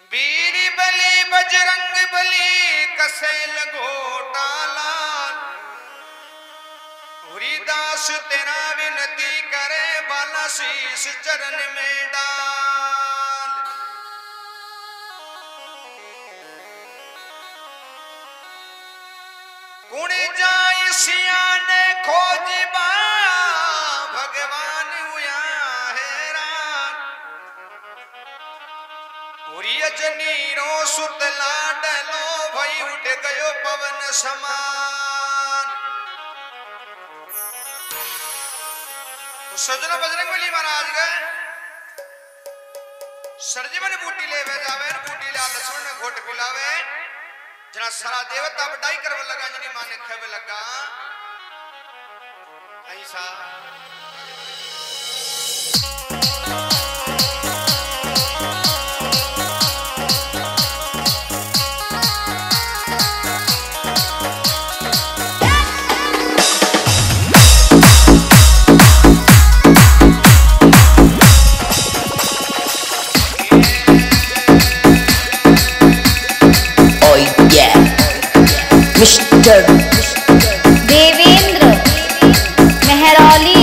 बीरी बली बजरंग बली कसे लगोटा लाल हरिदास तेरा विनती करे बाला शीश चरण में डाल। कुण जाय सियाने खोजबा भगवान हुआ हैरान अजनी रो सुतला डलो भई उठ गयो पवन समान। तो सजना बजरंग बली महाराज गए सरजीवन बूटी ले जावे बूटी ला लक्ष्मण ने घोट पिलावे जना सारा देवता बड़ाई करव लगा जनी माने खेवे लगा ऐसा मिस्टर देवेंद्र मेहरौली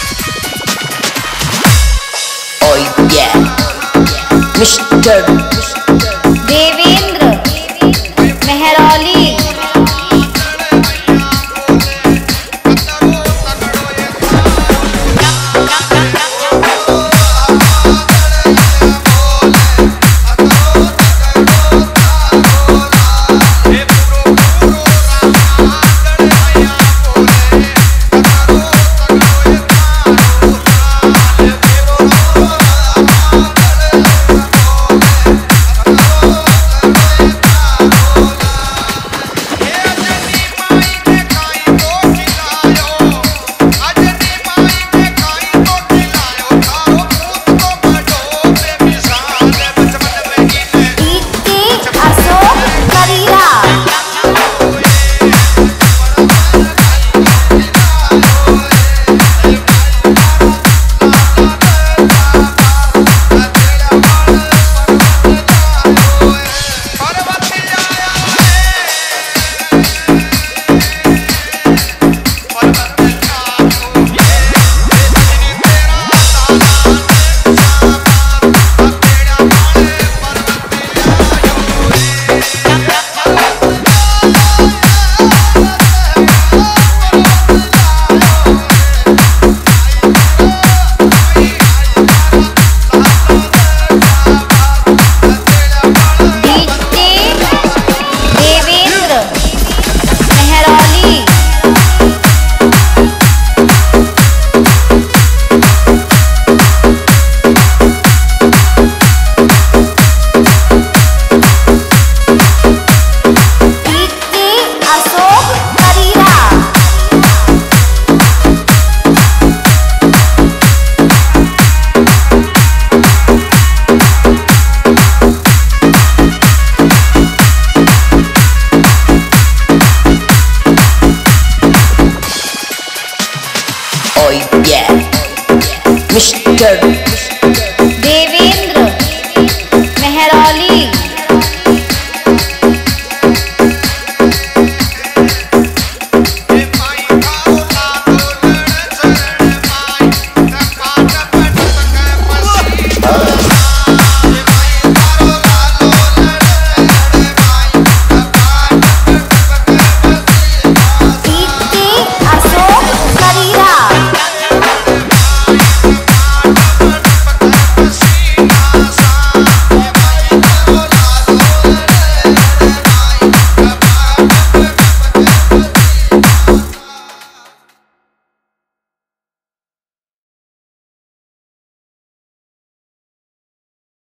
मिस्टर